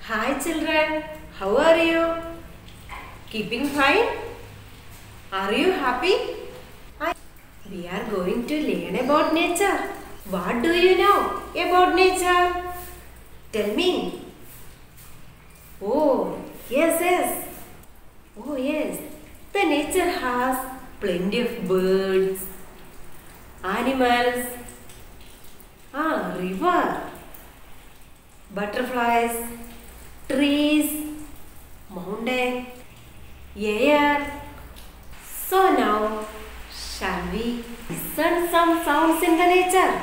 Hi children, how are you? Keeping fine? Are you happy? We are going to learn about nature. What do you know about nature? Tell me. Oh, yes. Oh, yes. The nature has plenty of birds, animals, river, butterflies, trees, mountain, air. So now, shall we listen some sounds in the nature?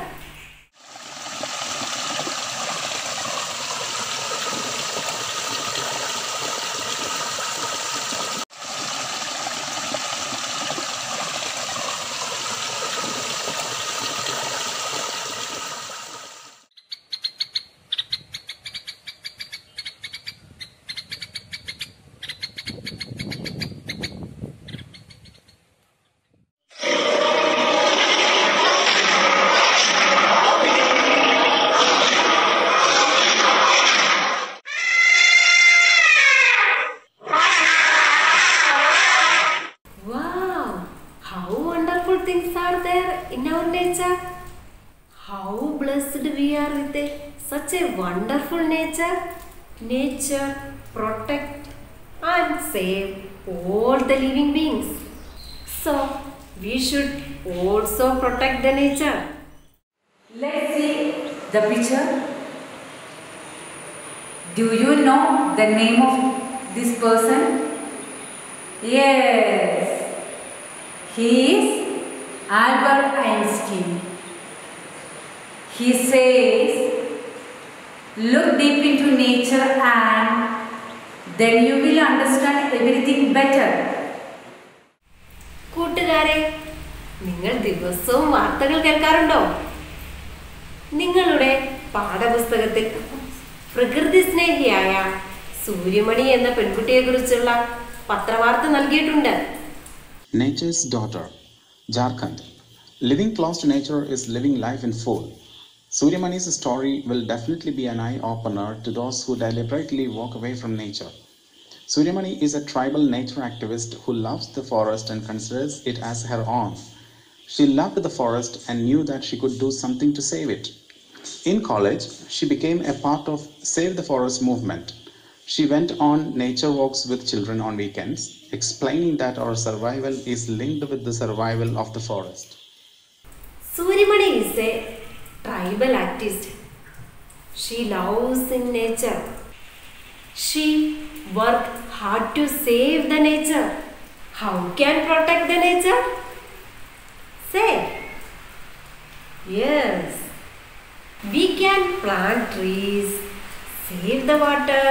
Wow, how wonderful things are there in our nature. How blessed we are with such a wonderful nature. Nature protect and save all the living beings. So we should also protect the nature. Let's see the picture. Do you know the name of this person? Yes, he is Albert Einstein. He says, look deep into nature and then you will understand everything better. കൂട്ടുകാരെ, നിങ്ങൾ ദിവസവും വാർത്തകൾ കേൾക്കാറുണ്ടോ? നിങ്ങളുടെ പാഠപുസ്തകത്തിൽ പ്രകൃതി സ്നേഹിയായ സൂര്യമണി എന്ന പെൺകുട്ടിയെക്കുറിച്ചുള്ള പത്രവാർത്ത നൽകിയിട്ടുണ്ട്. Nature's Daughter, Jharkhand. Living close to nature is living life in full. Suryamani's story will definitely be an eye-opener to those who deliberately walk away from nature. Suryamani is a tribal nature activist who loves the forest and considers it as her own. She loved the forest and knew that she could do something to save it. In college, she became a part of Save the Forest movement. She went on nature walks with children on weekends, explaining that our survival is linked with the survival of the forest. Suryamani is a tribal activist. She loves in nature. She worked hard to save the nature. How can protect the nature? Say. Yes. We can plant trees, save the water,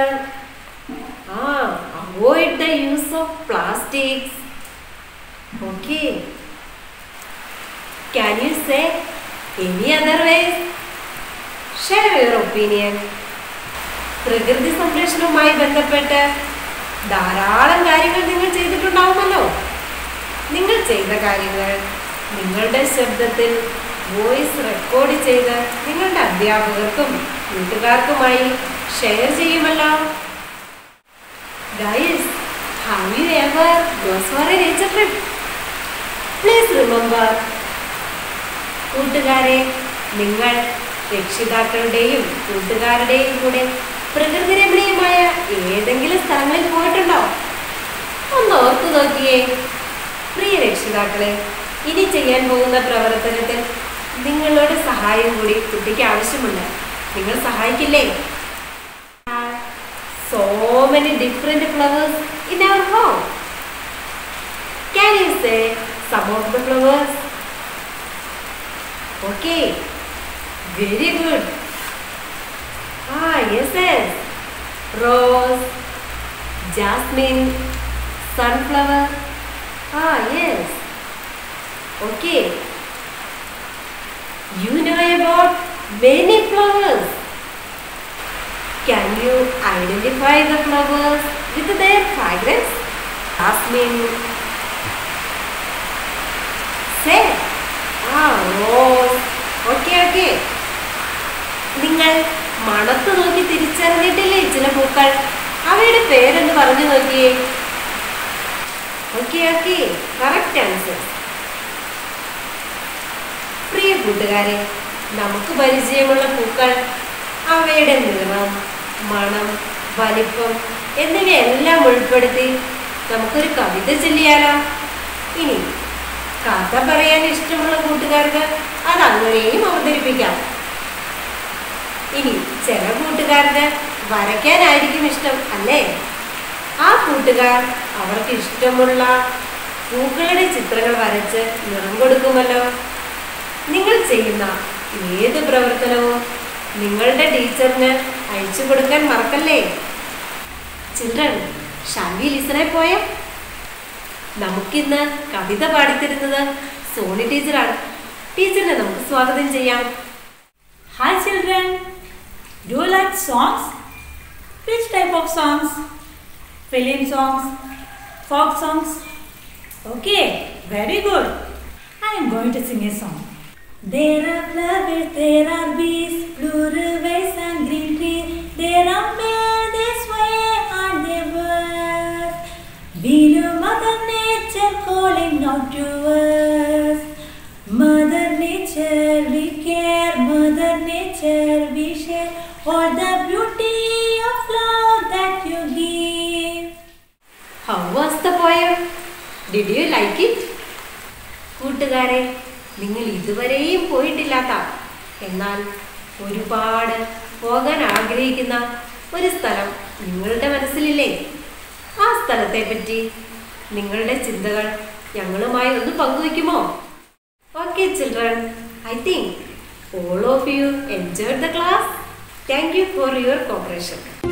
avoid the use of plastics. Okay. Can you say any other ways? Share your opinion. പ്രകൃതി സംരക്ഷണവുമായി ബന്ധപ്പെട്ട് ധാരാളം കാര്യങ്ങൾ നിങ്ങൾ ചെയ്തിട്ടുണ്ടാവുമല്ലോ. നിങ്ങൾ ചെയ്ത കാര്യങ്ങൾ നിങ്ങളുടെ ശബ്ദത്തിൽ വോയിസ് റെക്കോർഡ് ചെയ്ത് നിങ്ങളുടെ അധ്യാപകർക്കും കൂട്ടുകാർക്കുമായി ഷെയർ ചെയ്യുമല്ലോ. Guys, have you ever gone for a nature trip? Please remember. കൂട്ടുകാരെ, നിങ്ങൾ രക്ഷിതാക്കളുടെയും കൂട്ടുകാരുടെയും കൂടെ പ്രകൃതി രമണീയമായ ഏതെങ്കിലും സ്ഥലങ്ങളിൽ പോയിട്ടുണ്ടോ? ഒന്ന് ഓർത്തു നോക്കിയേ. പ്രിയ രക്ഷിതാക്കളെ, ഇനി ചെയ്യാൻ പോകുന്ന പ്രവർത്തനത്തിൽ നിങ്ങളുടെ സഹായം കൂടി കുട്ടിക്ക് ആവശ്യമുണ്ട്. നിങ്ങൾ സഹായിക്കില്ലേ? So many different flowers in our home. Can you say some of the flowers? Okay, very good. Yes. Rose, jasmine, sunflower. Yes. Okay. You know about many flowers. Can you identify the flowers with their fragrance? Jasmine. Say. Rose. Okay. നിങ്ങൾ മണത്ത് നോക്കി തിരിച്ചറിഞ്ഞിട്ടില്ലേ ചില പൂക്കൾ? അവയുടെ പേരെന്ന് പറഞ്ഞു നോക്കിയേ. Okay, correct answer. പ്രിയ കൂട്ടുകാരെ, നമുക്ക് പരിചയമുള്ള പൂക്കൾ, അവയുടെ നിറം, മണം, വലിപ്പം എന്നിവയെല്ലാം ഉൾപ്പെടുത്തി നമുക്കൊരു കവിത ചൊല്ലിയാലോ? ഇനി കഥ പറയാൻ ഇഷ്ടമുള്ള കൂട്ടുകാർക്ക് അത് അങ്ങനെയും അവതരിപ്പിക്കാം. ഇനി ചില കൂട്ടുകാർക്ക് വരയ്ക്കാനായിരിക്കും ഇഷ്ടം, അല്ലേ? ആ കൂട്ടുകാർ അവർക്ക് ഇഷ്ടമുള്ള പൂക്കളുടെ ചിത്രങ്ങൾ വരച്ച് നിറം കൊടുക്കുമല്ലോ. നിങ്ങൾ ചെയ്യുന്ന ഏത് പ്രവർത്തനവും നിങ്ങളുടെ ടീച്ചറിന് അയച്ചു കൊടുക്കാൻ മറക്കല്ലേ. Children, shall we listen a poem? നമുക്കിന്ന് കവിത പാടിത്തരുന്നത് സോണി ടീച്ചറാണ്. ടീച്ചറിനെ നമുക്ക് സ്വാഗതം ചെയ്യാം. Hi children, do you like songs? Which type of songs? Film songs, folk songs? Okay, very good. I am going to sing a song. There are flowers, there are bees, blue rivers and green trees. There are men, they sway and they burst. We know Mother Nature calling out to us. Mother Nature, we care. Mother Nature, we share all the beauty of love that you give. How was the poem? Did you like it? കൂട്ടുകാരെ, നിങ്ങൾ ഇതുവരെയും പോയിട്ടില്ലാത്ത, എന്നാൽ ഒരുപാട് പോകാൻ ആഗ്രഹിക്കുന്ന ഒരു സ്ഥലം നിങ്ങളുടെ മനസ്സിലില്ലേ? ആ സ്ഥലത്തെ പറ്റി നിങ്ങളുടെ ചിന്തകൾ ഞങ്ങളുമായി ഒന്ന് പങ്കുവയ്ക്കുമോ? Okay children, I think all of you enjoyed the class. Thank you for your cooperation.